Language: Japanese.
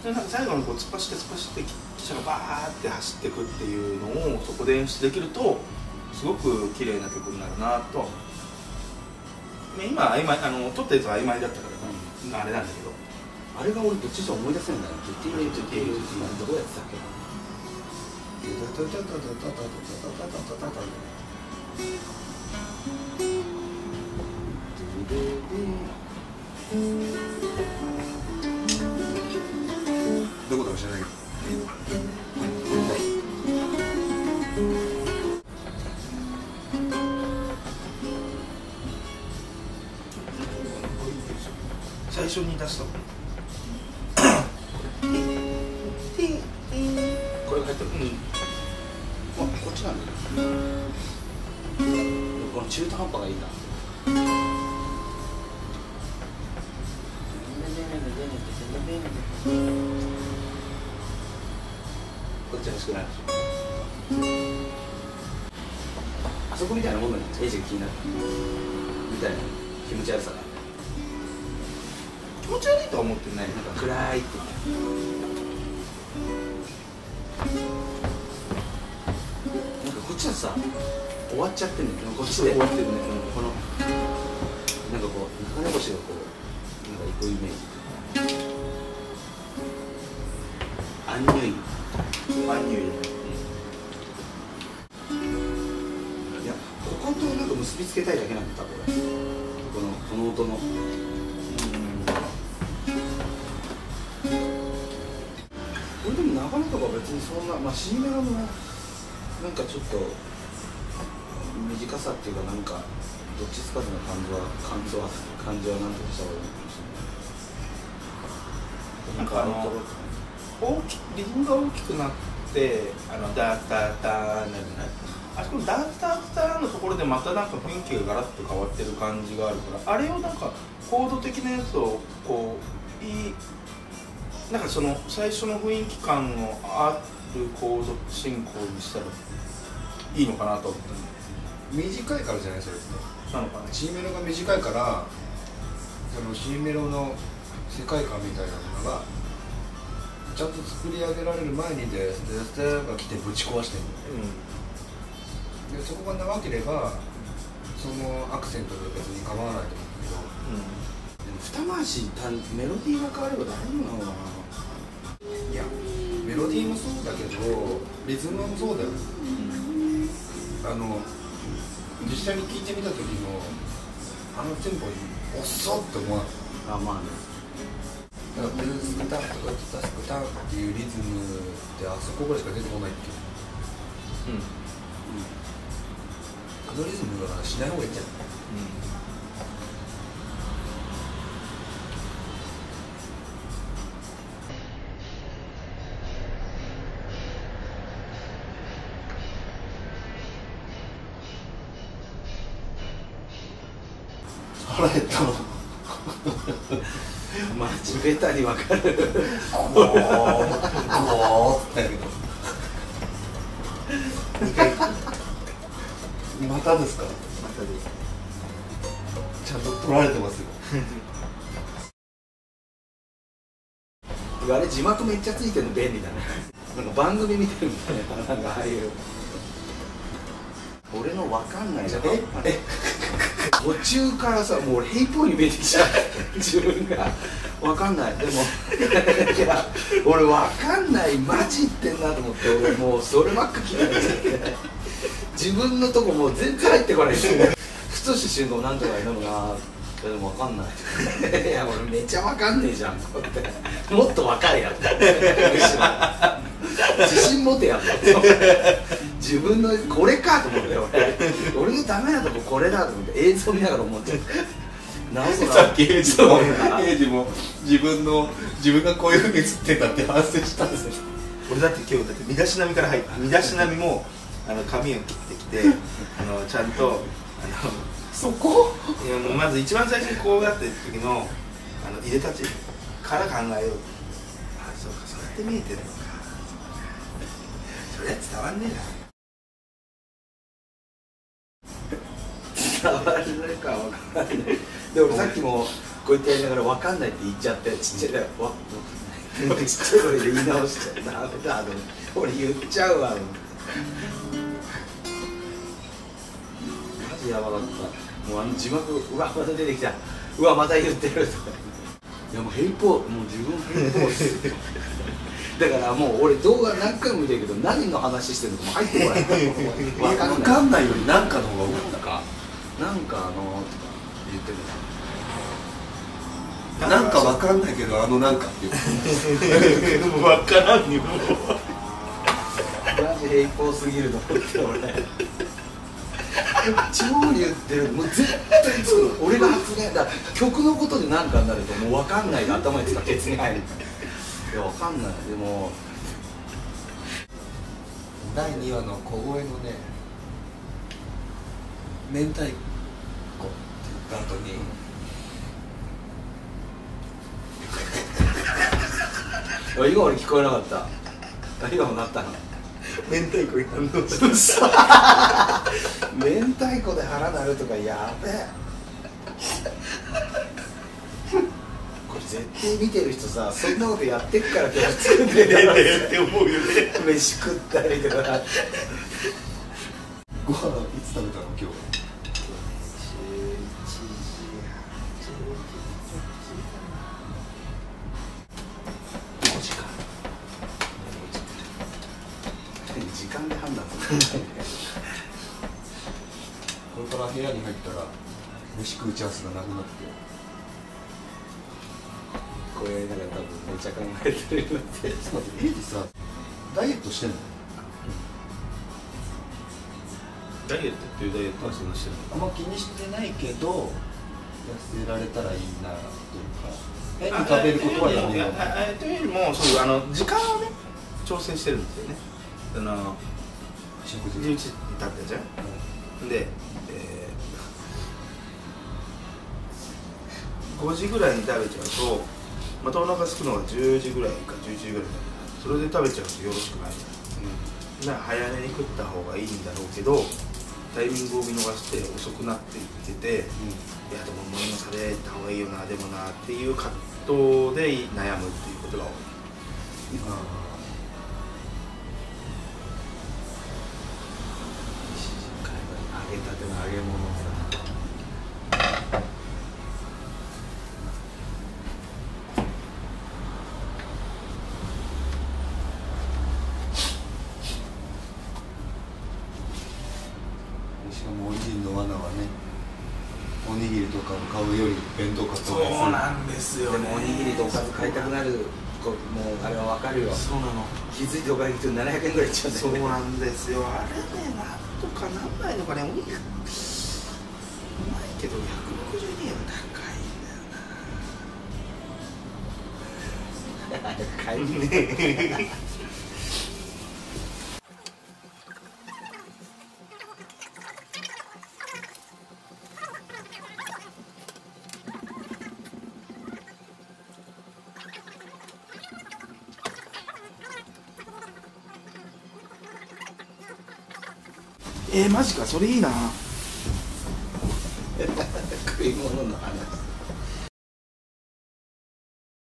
でなんか最後にこう突っ走って汽車がバーって走っていくっていうのをそこで演出できるとすごく綺麗な曲になるなと。今撮ったやつは曖昧だったから、あれなんだけど、 あれが俺どっちにしろ思い出せないんだよ。どうやってたっけ。どこだか知らないけど。 最初に出したこれが入ってる。 こっちなんだよ。この中途半端がいいな。こっち欲しくなるでしょ。あそこみたいなもんだね。エイジが気になるみたいな気持ち悪さが。 気持ち悪いとは思ってない。 なんか暗いってなんかこっちはさ終わっちゃってんねん。こっちで終わってるね。このなんかこう流れ星がこうなんか行くイメージ。アンニュイいやこことなんか結びつけたいだけなんだこれ。この音の。これでも流れとか別にそんな、まあ C メロのなんかちょっと短さっていうかなんかどっちつかずな感じはなんとかした方がいいかもしれない。 なんかリズムが大きくなってダーダーダーなるじゃない。あそこのダーダーダーのところでまたなんか雰囲気がガラッと変わってる感じがあるから、あれをなんかコード的なやつをこうなんかその最初の雰囲気感のあるコード進行にしたらいいのかなと思った短いからじゃないそれって。 なのかね。 C メロが短いからその C メロの世界観みたいなものがちゃんと作り上げられる前にでステが来てぶち壊してるの、でそこが長ければそのアクセントで別に構わないと思うんだけど、 でも二回しメロディーが変われば大丈夫なのかな。 いやメロディーもそうだけどリズムもそうだよ、実際に聴いてみた時のテンポに遅っって思わない。 あ、まあね。 だからブルースタとかスタっていうリズムってあそこぐらいしか出てこないっていう、あのリズムはしない方がいいんじゃない。 腹減ったの。まあ地べたに分かる。 ってだけどまたですか。 またです。 ちゃんと取られてますよ。 あれ字幕めっちゃついてるの便利だね。なんか番組見てるみたいな、なんかああいう俺の分かんないじゃん。途中からさ、もう俺ヘイポーに見えてきちゃう。自分が分かんない。でもいや俺分かんない、マジ言ってんなと思って、俺もうそればっか気になっちゃって自分のとこもう全然入ってこないですよ。ふとした瞬間なんとかやるのな。でも分かんない。いや俺めっちゃ分かんねえじゃんと思って、もっと分かれやって自信持てやって自分のこれかと思って俺のダメなとここれだと思って映像見ながら思っちゃって。 さっきエイジも自分がこういうふうに映ってたって反省したんですよ。 俺だって今日身だしなみから入って身だしなみも髪を切ってきてちゃんとそこいやもうまず一番最初にこうやってる時のいでたちから考えよう。あ、そうか、そうやって見えてるのか。それは伝わんね伝わるか分かんない。で俺さっきもこうやってやりながら分かんないって言っちゃって、ちっちゃいわ分かんないちっちゃい声で言い直しちゃう。ダメだ、俺言っちゃうわ。マジやばかった。もう字幕、うわまた出てきた、うわまた言ってるとか。いやもうヘイポー、もう自分ヘイポーですだからもう俺動画何回も見てるけど、何の話してるのかも入ってこない分かんないよりなんかの方が多かったか。 なんかとか言ってるのなんか分かんないけどなんかっていう分からんにもマジ平行すぎると思って俺超言ってる。もう絶対作る。俺が発言だ。曲のことで何かになるともう分かんないが頭につかケツに入る。いや分かんない。でも第2話の小声のね明太子って言った後に今俺聞こえなかった。今もなったの。 明太子に反応し明太子で腹なるとかやべえ。これ絶対見てる人さ、そんなことやってっからって作ってんだよって思うよね。 飯食ったりとか。 ご飯いつ食べたの今日？ 時間で判断するこれから部屋に入ったら飯食うチャンスがなくなって、 これなんか多分めっちゃ考えてるよって。 ちょっと待って、エイジさダイエットしてんの？ ダイエットっていうダイエットはそんなしてるあんま気にしてないけど痩せられたらいいなというか、変に食べることはやめよう。 というよりもそう時間をね調整してるんですよね。 食事 11時に食べたじゃん、で、5時ぐらいに食べちゃうとまたお腹空くのが10時ぐらいか11時ぐらいになる。それで食べちゃうとよろしくない、だから早めに食った方がいいんだろうけど、タイミングを見逃して遅くなっていってて、いやでももう今食べた方がいいよな、でもなっていう葛藤で悩むっていうことが多い。 揚げたての揚げ物をさ、 しかもオリジンの罠はね、おにぎりとかを買うより弁当買った方が安い。 そうなんですよね。 でもおにぎりとおかず買いたくなるもうあれは分かるよ。 そうなの。 気づいておかげで700円ぐらいいっちゃうんだよね。 そうなんですよ。あれね、なんとかなんないのかね。お肉うまいけど162円は高いんだよな。 帰るね。 マジか、それいいな。 食い物の話。